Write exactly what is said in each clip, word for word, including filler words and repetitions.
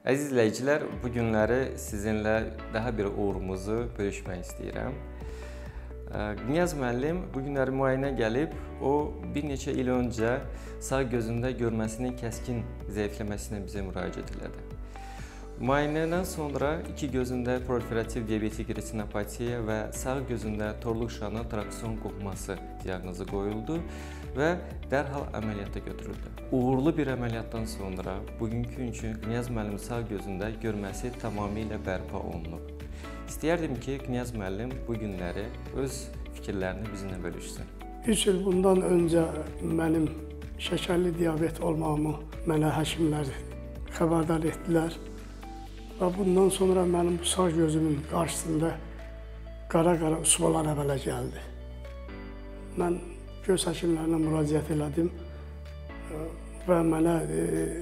Əziz izləyicilər, bu günləri sizinlə daha bir uğurumuzu bölüşmək istəyirəm. Knyaz müəllim bu günləri müayinə gəlib, o bir neçə il öncə sağ gözündə görməsinin kəskin zəifləməsinə bizə müraciət elədi. Müayinədən sonra iki gözündə proliferativ diabetik retinopatiya və sağ gözündə torluq şanı traksion qopması diaqnozu qoyuldu və dərhal əməliyyata götürüldü. Uğurlu bir əməliyyatdan sonra bugünkü üçün Knyaz müəllim sağ gözündə görməsi tamamilə bərpa olunub. İstəyərdim ki, Knyaz müəllim bu günləri öz fikirlərini bizimlə bölüşsün. Üç il bundan öncə mənim şəkərli diabet olmağımı mənə həkimlər xəbərdar etdilər. Və bundan sonra mənim bu sağ gözümün qarşısında qara-qara usmalar əmələ gəldi. Mən göz həkimlərinə müraciət elədim və mənə e,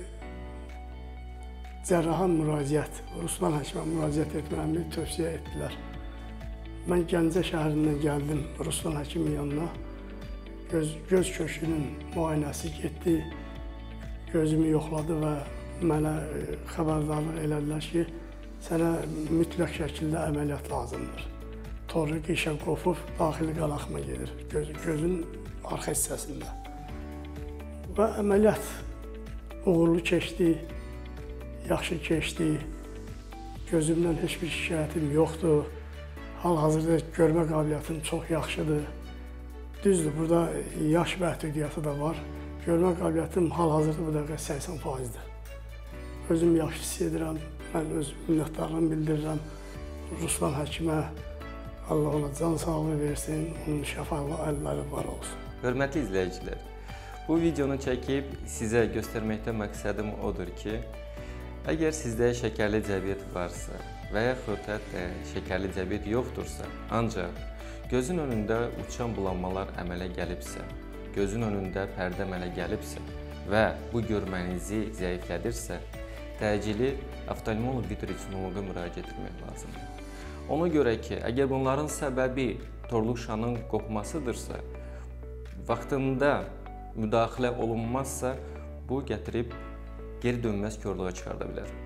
cərraha müraciət, Ruslan həkimə müraciət etməyimi tövsiyə etdilər. Mən Gəncə şəhərindən gəldim Ruslan həkimin yanına. Göz, göz köşünün müayinəsi getdi, gözümü yoxladı və mənə xəbərdarlıq elədilər ki, sənə mütləq şəkildə əməliyyat lazımdır. Torluq işə qopub, daxili qanaxma gedir göz, gözün arxa hissəsində. Və əməliyyat uğurlu keçdi, yaxşı keçdi. Gözümdən heç bir şikayətim yoxdur. Hal-hazırda görmə qabiliyyətim çox yaxşıdır. Düzdür, burada yaş məhdudiyyəti də var. Görmə qabiliyyətim hal-hazırda bu dəqiqə səksən faizdir. Özüm yaxşı hiss edirəm, mən öz minnətdarlığımı bildirirəm Ruslan həkimə. Allah ona can sağlığı versin, onun şəfalı əlləri var olsun. Hörmətli izləyicilər, bu videonu çəkib sizə göstərməkdə məqsədim odur ki, əgər sizdə şəkərli diabet varsa və yaxud hətta şəkərli diabet yoxdursa, ancaq gözün önündə uçan bulanmalar əmələ gəlibsə, gözün önündə pərdə əmələ gəlibsə və bu görmənizi zəiflədirsə, təcili oftalmoloq retinoloqa müraciət etmək lazımdır. Ona görə ki, əgər bunların səbəbi torluq şanın qopmasıdırsa, vaxtında müdaxilə olunmazsa, bu gətirib geri dönməz korluğa çıxarda bilər.